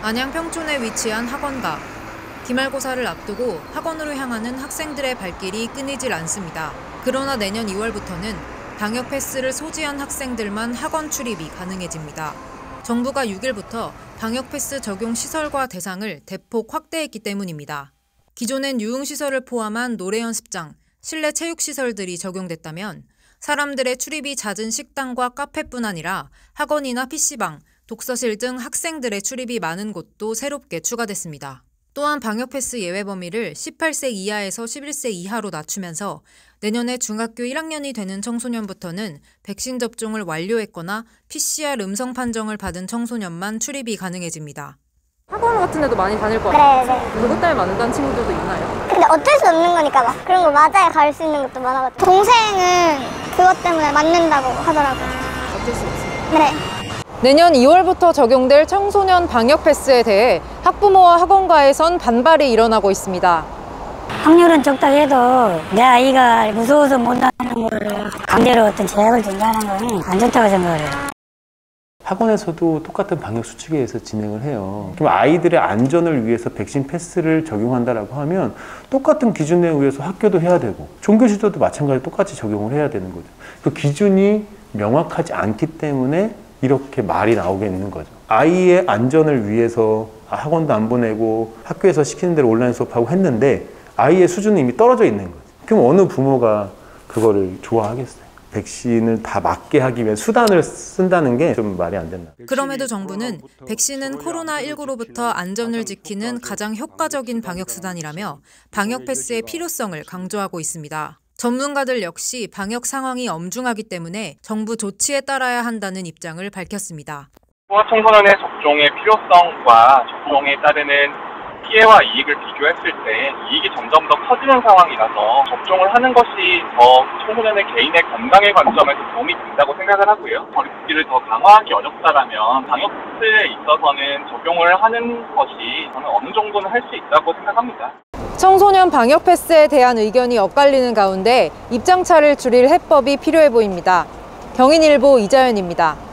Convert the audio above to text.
안양 평촌에 위치한 학원가. 기말고사를 앞두고 학원으로 향하는 학생들의 발길이 끊이질 않습니다. 그러나 내년 2월부터는 방역 패스를 소지한 학생들만 학원 출입이 가능해집니다. 정부가 6일부터 방역 패스 적용 시설과 대상을 대폭 확대했기 때문입니다. 기존엔 유흥시설을 포함한 노래 연습장, 실내 체육시설들이 적용됐다면 사람들의 출입이 잦은 식당과 카페뿐 아니라 학원이나 PC방, 독서실 등 학생들의 출입이 많은 곳도 새롭게 추가됐습니다. 또한 방역 패스 예외 범위를 18세 이하에서 11세 이하로 낮추면서 내년에 중학교 1학년이 되는 청소년부터는 백신 접종을 완료했거나 PCR 음성 판정을 받은 청소년만 출입이 가능해집니다. 학원 같은 데도 많이 다닐 거 같아요. 네. 그것 때문에 만든다는 친구들도 있나요? 근데 어쩔 수 없는 거니까 막 그런 거 맞아야 갈 수 있는 것도 많아가지고 동생은 그것 때문에 맞는다고 하더라고요. 어쩔 수 없어요. 네. 내년 2월부터 적용될 청소년 방역 패스에 대해 학부모와 학원가에선 반발이 일어나고 있습니다. 확률은 적다 해도 내 아이가 무서워서 못하는 걸 강제로 어떤 제약을 준다는 건 안 좋다고 생각을 해요. 학원에서도 똑같은 방역 수칙에 의해서 진행을 해요. 그럼 아이들의 안전을 위해서 백신 패스를 적용한다라고 하면 똑같은 기준에 의해서 학교도 해야 되고 종교시설도 마찬가지로 똑같이 적용을 해야 되는 거죠. 그 기준이 명확하지 않기 때문에 이렇게 말이 나오게 있는 거죠. 아이의 안전을 위해서 학원도 안 보내고 학교에서 시키는 대로 온라인 수업하고 했는데 아이의 수준은 이미 떨어져 있는 거죠. 그럼 어느 부모가 그거를 좋아하겠어요? 백신을 다 맞게 하기 위해 수단을 쓴다는 게 좀 말이 안 된다. 그럼에도 정부는 백신은 코로나19로부터 안전을 지키는 가장 효과적인 방역수단이라며 방역 패스의 필요성을 강조하고 있습니다. 전문가들 역시 방역 상황이 엄중하기 때문에 정부 조치에 따라야 한다는 입장을 밝혔습니다. 소아청소년의 접종의 필요성과 접종에 따르는 피해와 이익을 비교했을 때 이익이 점점 더 커지는 상황이라서 접종을 하는 것이 더 청소년의 개인의 건강의 관점에서 도움이 된다고 생각을 하고요. 거리두기를 더 강화하기 어렵다라면 방역 패스에 있어서는 적용을 하는 것이 저는 어느 정도는 할 수 있다고 생각합니다. 청소년 방역 패스에 대한 의견이 엇갈리는 가운데 입장차를 줄일 해법이 필요해 보입니다. 경인일보 이자연입니다.